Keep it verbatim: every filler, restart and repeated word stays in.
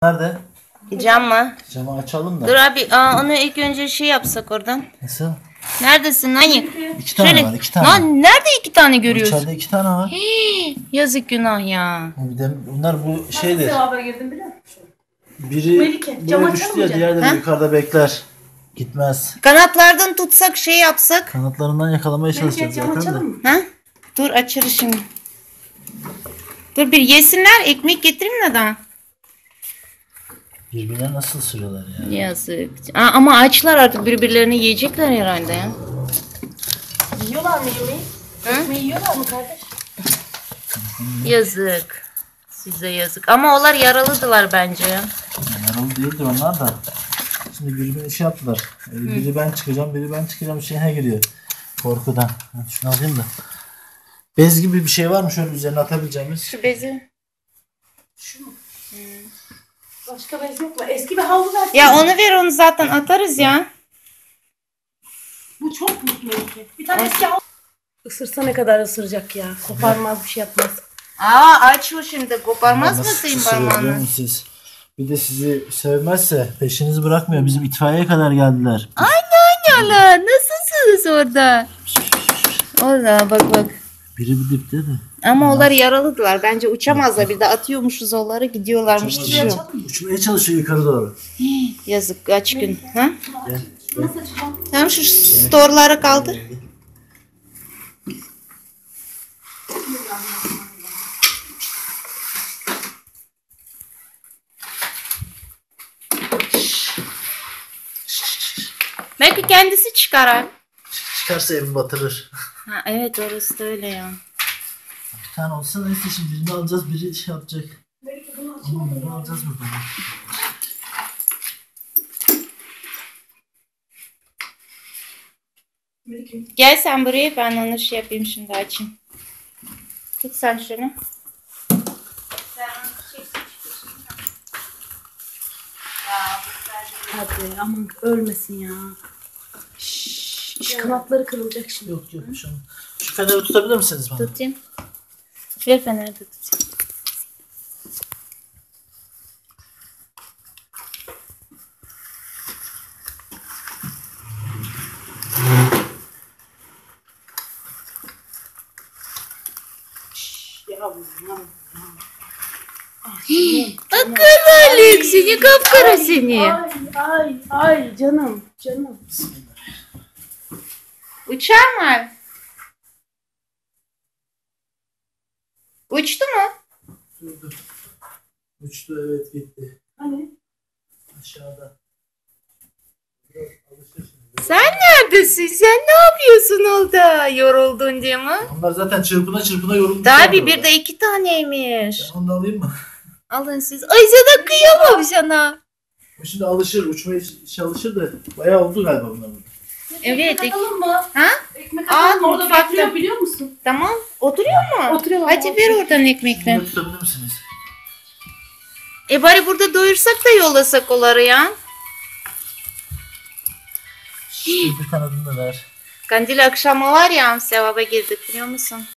Nerede? Cam mı? Camı açalım da. Dur abi, aa, onu ilk önce şey yapsak oradan. Nasıl? Neredesin Nanyık? İki tane Şöyle. var, iki tane. Lan nerede iki tane görüyorsun? İçeride iki tane var. Hii, yazık günah ya. Bir de bunlar bu şeydir. Nasıl sevaba girdim biliyor musun? Biri Melike, cam buraya açalım düştü ya, mı? diğerleri Ha? yukarıda bekler. Gitmez. Kanatlardan tutsak şey yapsak. Kanatlarından yakalamaya Melike çalışacağız cam zaten de. açalım mı? Ha? Dur açarız şimdi. Dur bir yesinler, ekmek getireyim de daha. Birbirine nasıl sürüyorlar ya? Yazık. Aa, ama açlar artık, birbirlerini yiyecekler herhalde ya. Yiyorlar mı yemeği? Hı? Ekmeği yiyorlar mı kardeş? Yazık. Size yazık. Ama onlar yaralıdılar bence ya. Yaralı değildir onlar da. Şimdi birbirine şey yaptılar. Ee, Biri ben çıkacağım, biri ben çıkacağım şeyine giriyor. Korkudan. Ha, şunu alayım da. Bez gibi bir şey var mı şöyle üzerine atabileceğimiz? Şu bezi. Şu mu? Başka bez yok mu? Eski bir havlu versene. Ya onu ver, onu zaten atarız ya. Bu çok büyük Melike. Bir tane eski havlu. Isırsa ne kadar ısıracak ya. Koparmaz, bir şey yapmaz. Aa aç o şimdi, koparmaz Nasıl mısın ısırıyor biliyor parmağını? musunuz siz? Bir de sizi sevmezse peşinizi bırakmıyor. Bizim itfaiyeye kadar geldiler. Yala nasılsınız orada? Orada bak bak. Biri bir dipte de. Ama onlar yaralıdılar. Bence uçamazlar. Bir de atıyormuşuz onları, gidiyorlarmış düşüyor. Uçmaya çalışıyor yukarı doğru. Yazık, kaç gün. Ha? Gel. Nasıl açacağım? Tamam, şu store'lara kaldı. Belki kendisi çıkar. Çıkarsa evi batırır. Ha, evet orası da öyle ya. Bir tane olsa neyse, şimdi birini alacağız, biri şey yapacak. Melike bunu açalım. Bunu alacağız buradan. Melike. Gel sen buraya, ben onu şey yapayım şimdi, açayım. Tut sen şunu. Hadi aman ölmesin ya. Şşş, şu kanatları kırılacak şimdi. Yok yok şu, şu feneri tutabilir misiniz bana? Tutayım. Ver feneri de tutayım. Yavrum yavrum. Akıllık seni, kapkara seni. Ay ay ay canım canım. Uçar mı? Uçtu mu? Dur, dur. Uçtu, evet, gitti. Hani? Aşağıda. Biraz alışır şimdi. Sen neredesin? Sen ne yapıyorsun orada? Yoruldun diye mi? Onlar zaten çırpına çırpına yorulmuş. Tabii, bir de iki taneymiş. Ben onu da alayım mı? Alın siz. Ay sana kıyamam sana. Bu şimdi alışır, uçmaya çalışır da bayağı oldu galiba bunlar. Evet, Ekmek atalım mı? Ha? Ekmek Aa, atalım mı? Orada mutfakta. bekliyor biliyor musun? Tamam. Oturuyor mu? Oturuyorlar. Hadi ver oradan ekmekleri. Bunu tutabilir misiniz? E bari burada doyursak da yollasak onları ya. Bir kanadını da ver. Kandil akşamı var ya, sevaba girdik biliyor musun?